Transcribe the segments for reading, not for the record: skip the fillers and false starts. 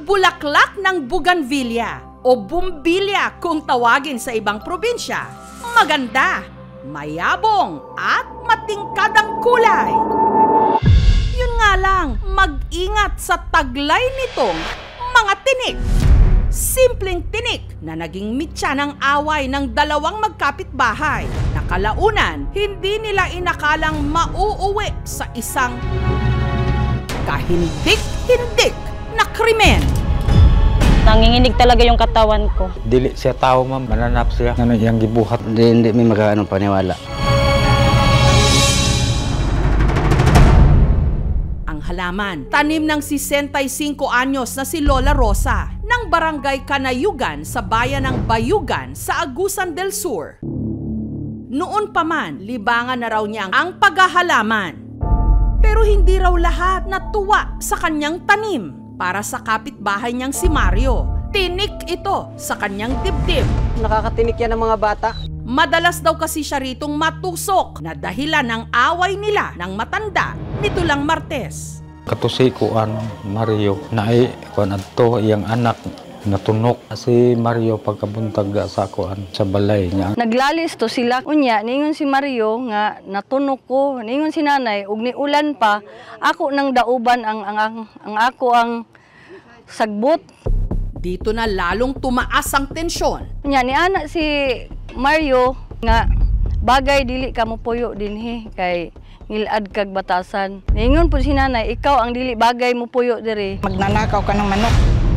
bulaklak ng buganvilya o bumbilya kung tawagin sa ibang probinsya. Maganda, mayabong at matingkadang kulay. Yun nga lang, mag-ingat sa taglay nitong mga tinik. Simpleng tinik na naging mitya ng away ng dalawang magkapitbahay na kalaunan hindi nila inakalang mauuwi sa isang kahindik-hindik na krimen. Nanginginig talaga yung katawan ko. Dili siya tao, ma'am. Mananap siya. Ano yung gibuhat. Hindi may magkano paniwala. Ang halaman, tanim ng 65 anyos na si Lola Rosa ng Barangay Kanayugan sa bayan ng Bayugan sa Agusan del Sur. Noon pa man, libangan na raw niya ang paghahalaman. Pero hindi raw lahat natuwa sa kanyang tanim. Para sa kapitbahay niyang si Mario, tinik ito sa kanyang dibdib. Nakakatinik yan ng mga bata. Madalas daw kasi siya ritong matusok na dahilan ng away nila ng matanda nito lang Martes. Katusi ko Mario na ay kuan adto iyang anak natunok si Mario pagkabuntag sa kuan sa balay niya. Naglalis to sila. Unya, ningon si Mario nga natunok ko. Ningon si nanay, ug ni ulan pa, ako nang dauban ang ako ang sagbot. Dito na lalong tumaas ang tensyon. Unya, ni anak si Mario nga bagay dili ka mo puyo dinhi kay ngilad kag batasan. Ningon po si nanay, ikaw ang dili bagay mo puyo diri. Magnanakaw ka ng manok.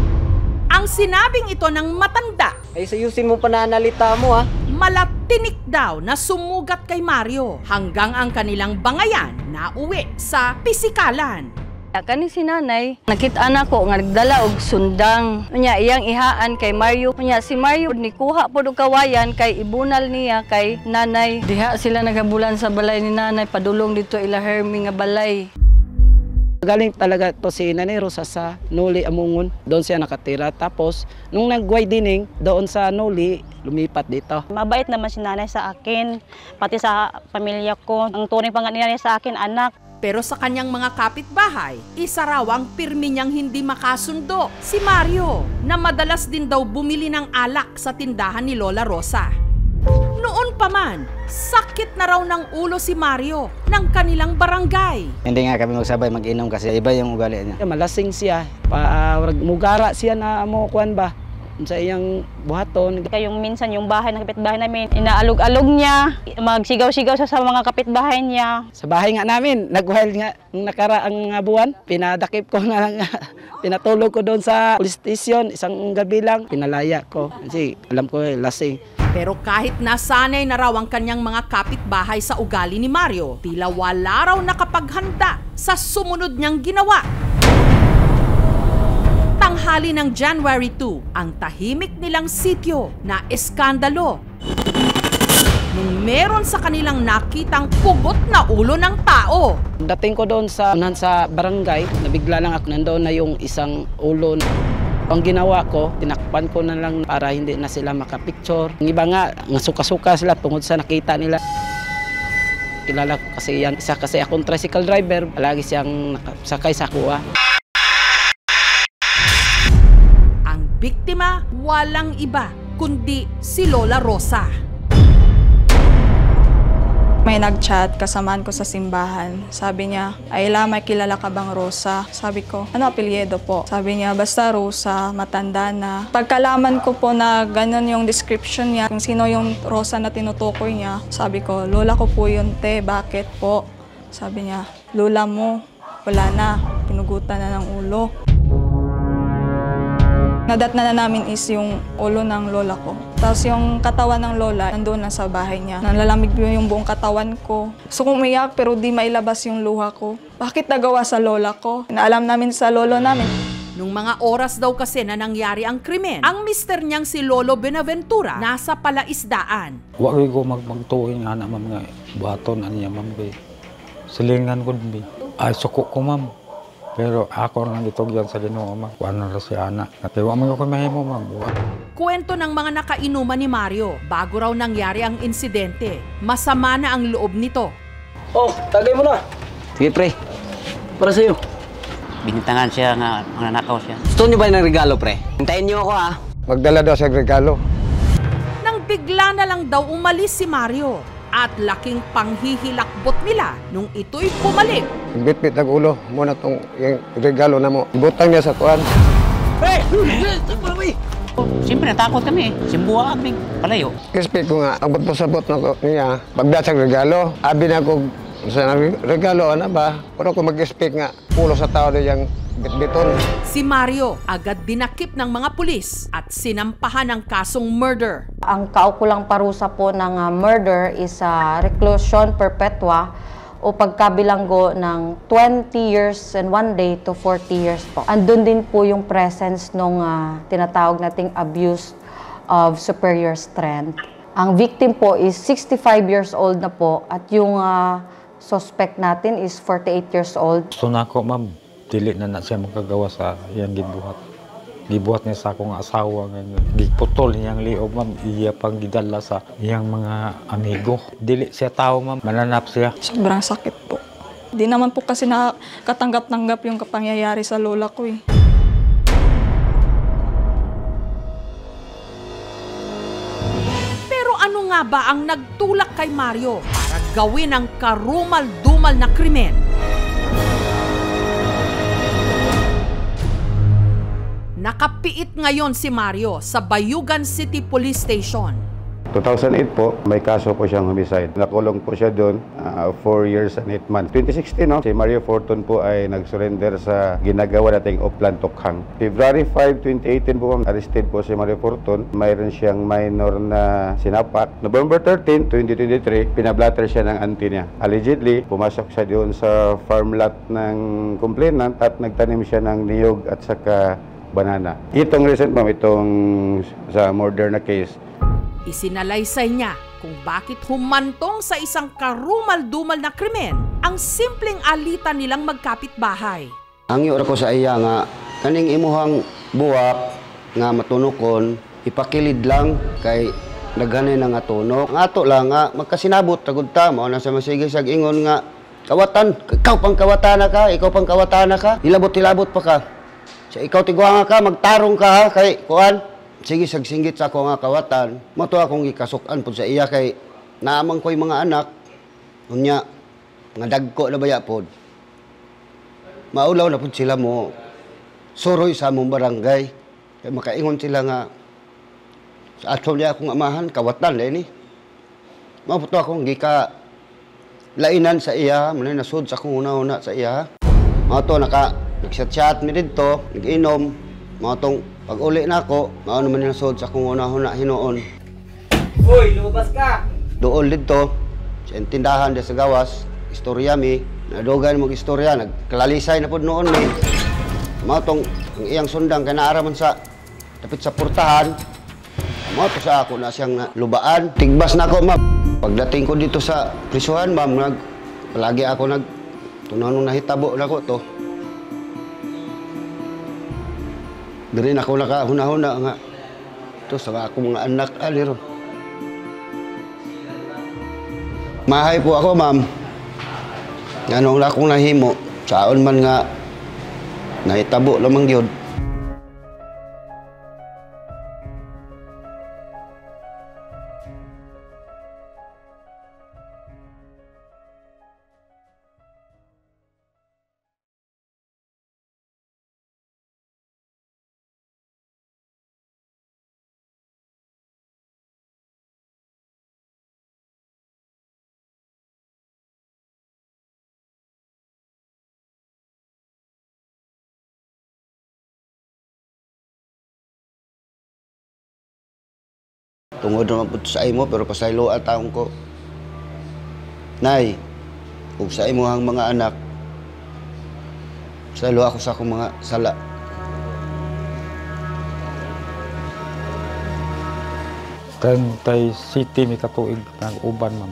Ang sinabing ito ng matanda, Ay sayusin mo pananalita mo ha. malatinik daw na sumugat kay Mario hanggang ang kanilang bangayan na uwi sa pisikalan. Kani si nanay, nakita na ko nga nagdala og sundang. Unya iyang ihaan kay Mario. Unya si Mario ni kuha pod og kawayan kay ibunal niya kay nanay. Diha sila nagabulan sa balay ni nanay padulong dito ila Hermie nga balay. Galing talaga to si Nanay Rosa sa Noli Amungon. Doon siya nakatira. Tapos, nung nagway dining, doon sa Noli, lumipat dito. Mabait naman si nanay sa akin, pati sa pamilya ko. Ang turing pa nga ni nanay sa akin, anak. Pero sa kanyang mga kapitbahay, isa raw ang pirmi niyang hindi makasundo, si Mario, na madalas din daw bumili ng alak sa tindahan ni Lola Rosa. Noon pa man, sakit na raw ng ulo si Mario ng kanilang barangay. Hindi nga kami magsabay mag-inom kasi iba yung ugali niya. Malasing siya. Mugara siya na mo kuan ba sa iyang buhaton. Kayong minsan yung bahay ng kapitbahay namin, inaalog-alog niya, magsigaw-sigaw sa mga kapitbahay niya. Sa bahay nga namin, nag-wild nga nung nakaraang buwan. Pinadakip ko na lang, pinatulog ko doon sa police station, isang gabi lang. Pinalaya ko kasi alam ko lasing. Pero kahit nasanay na raw ang kanyang mga kapitbahay sa ugali ni Mario, tila wala raw nakapaghanda sa sumunod niyang ginawa. Tanghali ng January 2, ang tahimik nilang sityo na eskandalo. Nung meron sa kanilang nakitang pugot na ulo ng tao. Dating ko doon sa barangay, nabigla lang ako nandoon na yung isang ulo. Ang ginawa ko, tinakpan ko na lang para hindi na sila makapicture. Ang iba nga, suka-suka sila tungkol sa nakita nila. Kilala ko kasi yan. Isa kasi akong tricycle driver, palagi siyang sakay sa kuwa. Ang biktima, walang iba, kundi si Lola Rosa. May nag-chat, kasamaan ko sa simbahan. Sabi niya, Ayla, may kilala ka bang Rosa? Sabi ko, ano apelyido po? Sabi niya, basta Rosa, matanda na. Pagkalaman ko po na ganun yung description niya, kung sino yung Rosa na tinutukoy niya, sabi ko, lola ko po yun, te, bakit po? Sabi niya, lola mo, wala na, pinugutan na ng ulo. Nadat na namin is yung ulo ng lola ko. Tapos yung katawan ng lola, nandoon na sa bahay niya. Nalalamig yung buong katawan ko. Gusto kong umiyak pero di mailabas yung luha ko. Bakit nagawa sa lola ko? Inaalam namin sa lolo namin. Nung mga oras daw kasi na nangyari ang krimen, ang mister niyang si Lolo Benaventura nasa palaisdaan. Wa ko magtuing anak ma'am nga buhaton aniya ma'am be. Silingan ko be. Ay suko ko ma'am. Pero ako nang gitugyan sa Ginoo ma'am. Kuan ra si anak. Kaya mo ko mahimo ma'am. Kwento ng mga nakainuman ni Mario bago raw nangyari ang insidente. Masama na ang loob nito. Oh, tagay mo na. Sige pre. Para sa'yo. binintangan siya nga mananakaw siya. Gusto niyo ba ng regalo, pre? Hintayin niyo ako, ha? Magdala daw sa regalo. Nang bigla na lang daw umalis si Mario at laking panghihilakbot nila nung ito'y bumalik. Bit-bit ng ulo. Muna tong yung regalo na mo. Ibutang niya sa kuan. Siyempre natakot kami. Simbuha kami palayo. Expect ko nga, ang sabot na ko niya, pagdasag regalo, abi na ko sa regalo, ano ba? Pero kung mag-expect nga, pulo sa tao na yung bit-biton. Si Mario agad dinakip ng mga pulis at sinampahan ng kasong murder. Ang kaukulang parusa po ng murder is reclusion perpetua o pagkabilanggo ng 20 years and 1 day to 40 years po. Andun din po yung presence nung tinatawag nating abuse of superior strength. Ang victim po is 65 years old na po at yung suspect natin is 48 years old. Gusto na ako, ma'am. Dili na siya makagawa sa iyang gibuhat. Gibuhat niya sa akong asawa. Giputol niyang liog, ma'am. Iya pang gidala sa iyang mga amigo. Dili siya tao, ma'am. Mananap siya. Sobrang sakit po. Di naman po kasi nakatanggap-tanggap yung kapangyayari sa lola ko eh. Pero ano nga ba ang nagtulak kay Mario para gawin ang karumal-dumal na krimen? Nakapiit ngayon si Mario sa Bayugan City Police Station. 2008 po, may kaso po siyang homicide. Nakulong po siya doon 4 years and 8 months. 2016, si Mario Fortun po ay nag-surrender sa ginagawa nating Oplan Tokhang. February 5, 2018 po, arrested po si Mario Fortun. Mayroon siyang minor na sinapak. November 13, 2023, pinablatter siya ng auntie niya. Allegedly, pumasok siya doon sa farm lot ng complainant at nagtanim siya ng niyog at saka banana. Itong recent, ma'am, itong sa murder na case, isinalaysay niya kung bakit humantong sa isang karumal-dumal na krimen ang simpleng alitan nilang magkapitbahay. Ang yura ko sa iya nga, kaning imuhang buwak nga matunokon, ipakilid lang kay naghanay na nga tunok. Ang ato lang nga, magkasinabot, tagod ta, mao na sa masigay sag ingon nga, kawatan, ikaw pang kawatana ka, ikaw pang kawatana ka, hilabot-hilabot pa ka. So, ikaw tigwa ka, magtarong ka ha, kay kuan. Sige, sagsinggit sa ako nga kawatan. Mato akong ikasukan po sa iya kay naamang ko'y mga anak. Unya, nga dagko na baya po. Maulaw na po sila mo. Suroy sa among barangay. Kaya makaingon sila nga sa ato niya akong amahan, kawatan na ini. Maputo akong gika lainan sa iya. Muna nasud sa akong una-una sa iya. Mato nagchat-chat mi dito, nag-inom. Matong pag-uli na ako, mao naman yung nasod sa akong una-una hinoon. Uy, lumabas ka! Doon dito, sa tindahan sa gawas, istorya mi, nadugan mong istorya, nagkalalisay na po noon mi. Matong ang iyang sundang kay naaraman sa tapit sa portahan. Mato sa ako na siyang lubaan. Tigbas na ako, ma'am. Pagdating ko dito sa prisuhan, ma'am, palagi ako tunanong nahitabo na ko to. Dari na ako nakahuna-huna nga. Ito sa akong mga anak, aliro. Mahay po ako, ma'am. Ganong na akong nahimo. Saon man nga, nahitabo lamang yun. Tungod naman po sa imo, pero pasaylo at taong ko. Nay, kung sa imo ang mga anak, pasaylo ako sa akong mga sala. Kantay City may katuig ng uban, ma'am.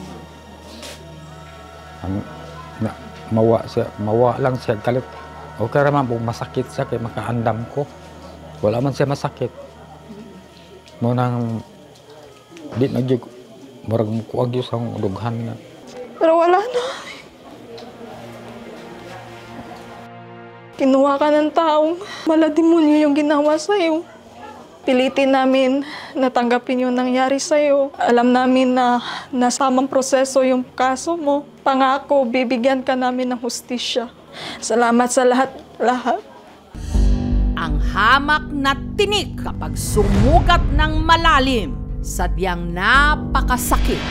Mawa lang siya kalit. Okay raman kung masakit siya kay makaandam ko. Wala man siya masakit. Munang di nagyug murag kuag yung sa dughan nga. Pero wala na. Kinuha ka ng taong malademonyo yung ginawa sa'yo. Pilitin namin na tanggapin yung nangyari sa'yo. Alam namin na nasamang proseso yung kaso mo. Pangako, bibigyan ka namin ng hustisya. Salamat sa lahat. Ang hamak na tinik kapag sumugat ng malalim, sadyang napakasakit.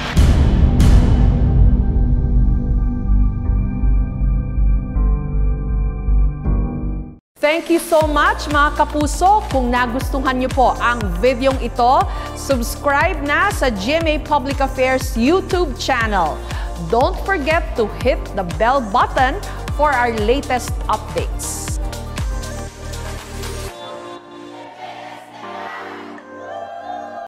Thank you so much mga kapuso. Kung nagustuhan niyo po ang videong ito, subscribe na sa GMA Public Affairs YouTube channel. Don't forget to hit the bell button for our latest updates.